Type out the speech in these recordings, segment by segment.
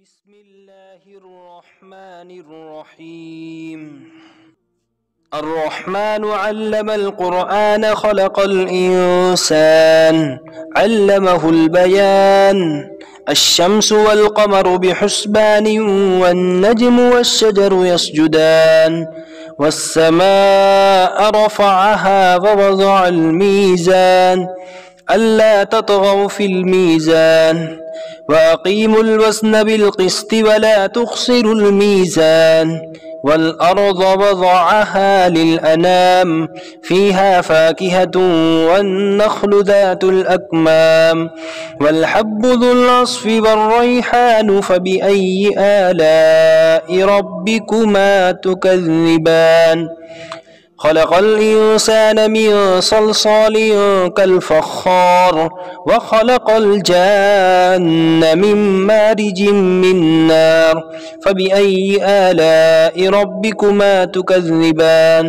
बिस्मिल्लाहिर्रहमानिर्रहीम। अर्रहमान अल्लमल क़ुरआन ख़लक़ल इंसान अल्लमहुल बयान। अश्शम्सु वल क़मरु बिहुस्बानिन वन्नज्मु वश्शजरु यस्जुदान। वस्समाअ रफ़अहा ववज़अल मीज़ान अल्ला ततग़ौ फ़िल मीज़ान वअक़ीमुल वज़्न बिलक़िस्ति वला तुख़्सिरुल मीज़ान। वल्अर्ज़ वज़अहा लिलअनाम फ़ीहा फ़ाकिहतुन वन्नख़्लु ज़ातुल अक्माम वल्हब्बु ज़ुल अस्फ़ि वर्रैहानु फ़बिअय्यि आलाइ रब्बिकुमा तुकज़्ज़िबान। ख़लक़ल इंसान मिन सलसालिन कल्फ़ख़्ख़ार वख़लक़ल जान्न मिन मारिजिन मिन नार फ़बिअय्यि आलाइ रब्बिकुमा तुकज़्ज़िबान।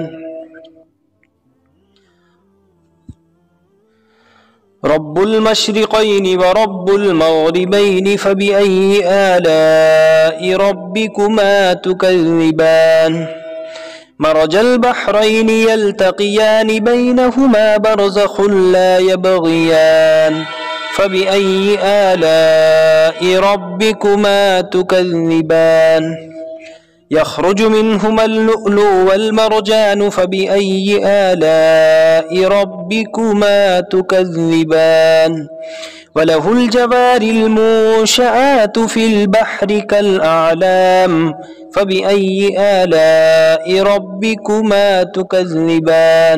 रब्बुल मशरिक़ैनि व रब्बुल मग़रिबैनि फ़बिअय्यि आलाइ रब्बिकुमा तुकज़्ज़िबान। मरजल बहरैनि यल्तक़ियानि बैनहुमा बरज़ख़ुन ला यबग़ियान फ़बिअय्यि आलाइ रब्बिकुमा तुकज़्ज़िबान। यख़रुजु मिन्हुमा अल्लुअ्लुअु वल्मरजानु फ़बिअय्यि आलाइ रब्बिकुमा तुकज़्ज़िबान। वलहुल जवारिल मुंशआतु फ़िल बहरि कलअअलाम फ़बिअय्यि आलाइ रब्बिकुमा तुकज़्ज़िबान।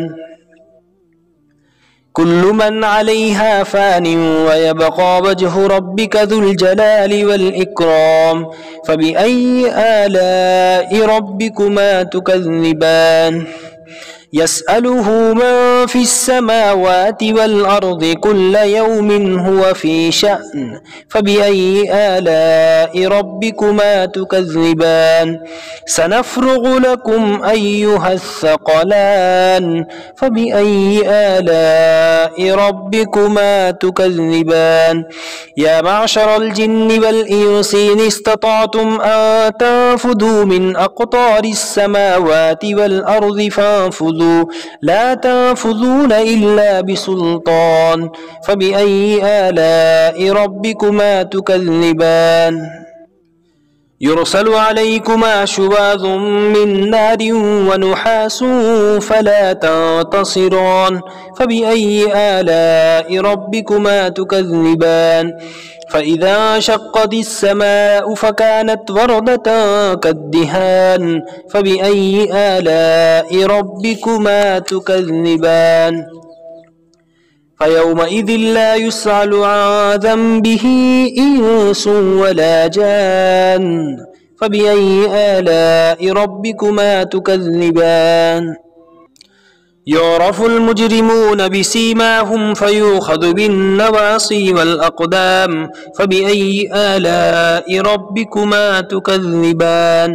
कुल्लु मन अलैहा फ़ानिन वयबक़ा वज्हु रब्बिका ज़ुल जलालि वल इक्राम फ़बिअय्यि आलाइ रब्बिकुमा तुकज़्ज़िबान। यसअलुहु मन फ़िस समावाति वल अर्ज़ि कुल्ल यौमिन हुवा फ़ी शअन फ़बिअय्यि आलाइ रब्बिकुमा तुकज़्ज़िबान। सनफ़्रुग़ु लकुम अय्युहस्सक़लान फ़बिअय्यि आलाइ रब्बिकुमा तुकज़्ज़िबान। या मअशरल जिन्नि वल इंसि इन इस्तताअतुम अन तंफ़ुज़ू मिन अक़तारिस समावाति वल अर्ज़ि फ़ंफ़ुज़ू ला तंफ़ुज़ून इल्ला बिसुल्तान फ़बिअय्यि आलाइ रब्बिकुमा तुकज़्ज़िबान। युरसलु अलैकुमा शुवाज़ुम मिन नारिन वनुहासुन फला तंतसिरान फ़बिअय्यि आलाइ रब्बिकुमा तुकज़्ज़िबान। फ़इज़ा शक़्क़तिस समाअु फ़कानत वरदतन कद्दिहान फ़बिअय्यि आलाइ रब्बिकुमा तुकज़्ज़िबान। फ़यौमइज़िन ला युस्अलु अन ज़ंबिहि इंसुन वला जान फ़बिअय्यि आलाइ रब्बिकुमा तुकज़्ज़िबान। युअरफ़ुल मुजरिमून बिसीमाहुम फ़युख़ज़ु बिन्नवासि वल अक़दाम फ़बिअय्यि आलाइ रब्बिकुमा तुकज़्ज़िबान।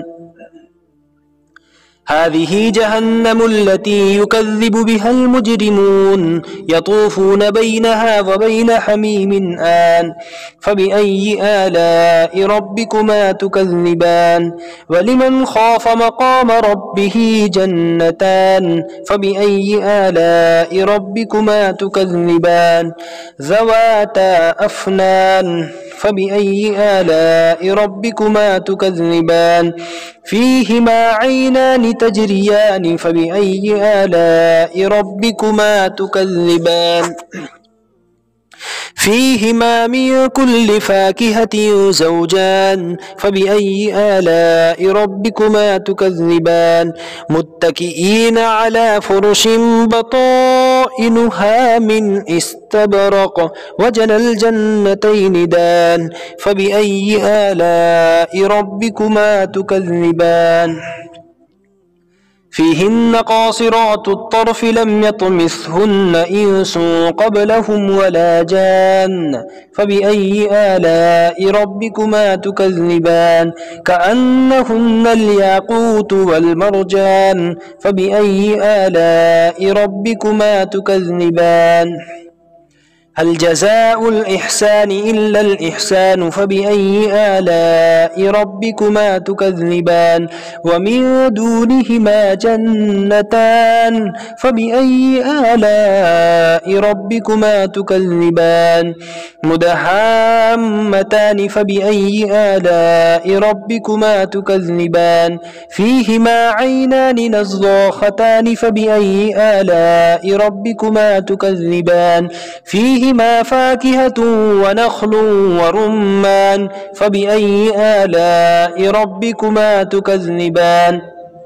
हाज़िही जहन्नमु अल्लती युकज़्ज़िबु बिहल मुजरिमून यतूफ़ून बैनहा व बैन हमीमिन आन फ़बिअय्यि आलाइ रब्बिकुमा तुकज़्ज़िबान। वलिमन ख़ाफ़ मक़ाम रब्बिही जन्नतान फ़बिअय्यि आलाइ रब्बिकुमा तुकज़्ज़िबान। ज़वाता अफ़नान फ़बिअय्यि आलाइ रब्बिकुमा तुकज़्ज़िबान। फ़ीहिमा ऐनान तजरियान फ़बिअय्यि आलाइ रब्बिकुमा तुकज़्ज़िबान। फ़ीहिमा मिन कुल्लि फ़ाकिहतिन ज़ौजान फ़बिअय्यि आलाइ रब्बिकुमा तुकज़्ज़िबान। मुत्तकिईन अला फ़ुरुशिन बताइनुहा मिन इस्तबरक़ वजनल जन्नतैन दान फ़बिअय्यि आलाइ रब्बिकुमा तुकज़्ज़िबान। फ़ीहिन्न क़ासिरातुत तर्फ़ लम यत्मिसहुन्न इंसुन क़ब्लहुम वला जान फ़बिअय्यि आलाइ रब्बिकुमा तुकज़्ज़िबान। कअन्नहुन्नल याक़ूतु वल मरजान फ़बिअय्यि आलाइ रब्बिकुमा तुकज़्ज़िबान। هل جزاء الإحسان إلا الإحسان فبأي آلاء ربكما تكذبان ومن دونهما جنتان فبأي آلاء ربكما تكذبان مدهامتان فبأي آلاء ربكما تكذبان فيهما عينان نضاختان فبأي آلاء ربكما تكذبان فيهما فاكهة ونخل ورمان فبأي آلاء ربكما تكذبان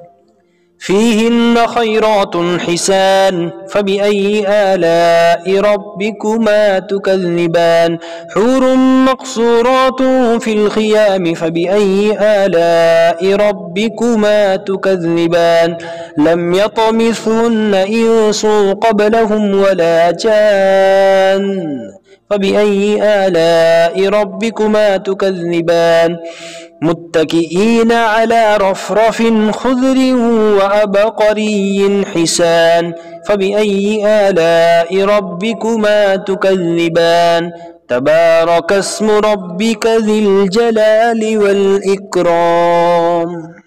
فيهن خيرات حسان فبأي آلاء ربكما تكذبان حور مقصورات في الخيام فبأي آلاء ربكما تكذبان لم يطمثهن إنس قبلهم ولا جان فبأي آلاء ربكما تكذبان متكئين على رفرف خضر وعبقري حسان فبأي آلاء ربكما تكذبان تبارك اسم ربك ذي الجلال والإكرام.